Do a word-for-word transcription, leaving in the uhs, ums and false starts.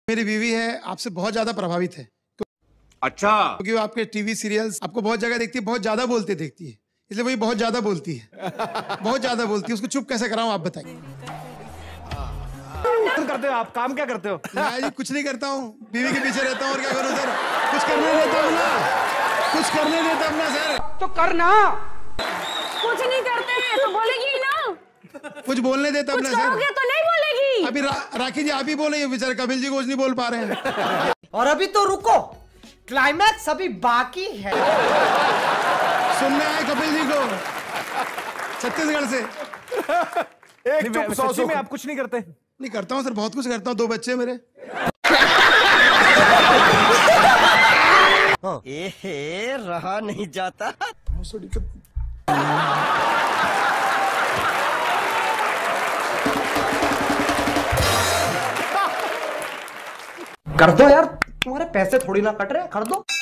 मेरी बीवी है आपसे बहुत ज्यादा प्रभावित है। अच्छा, क्योंकि वो आपके टीवी सीरियल्स आपको बहुत जगह देखती है, बहुत ज्यादा बोलते देखती है, इसलिए वही बहुत ज्यादा बोलती है, बहुत ज्यादा बोलती है। उसको चुप कैसे कराऊं आप बताइए। करते हो आप, काम क्या करते हो? मैं जी कुछ नहीं करता हूँ, बीवी के पीछे रहता हूँ और क्या करूँ सर, कुछ करने देता हूँ ना, कुछ करने देता हूँ ना सर। तो करना, कुछ नहीं करते तो बोलेगी ना, कुछ बोलने देता हूँ ना सर, तो नहीं बोलेगी। अभी रा, राखी जी आप ही बोले, बेचारे कपिल जी कुछ नहीं बोल पा रहे हैं। और अभी तो रुको, क्लाइमैक्स अभी बाकी है। सुनने आए कपिल जी को छत्तीसगढ़ से। एक चुप सौ सौ में आप कुछ नहीं करते? नहीं करता हूँ सर, बहुत कुछ करता हूँ, दो बच्चे मेरे। एहे, रहा नहीं जाता। कर दो यार, तुम्हारे पैसे थोड़ी ना कट रहे, कर दो।